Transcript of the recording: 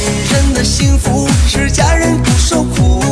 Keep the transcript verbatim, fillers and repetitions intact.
人的幸福是家人不受苦。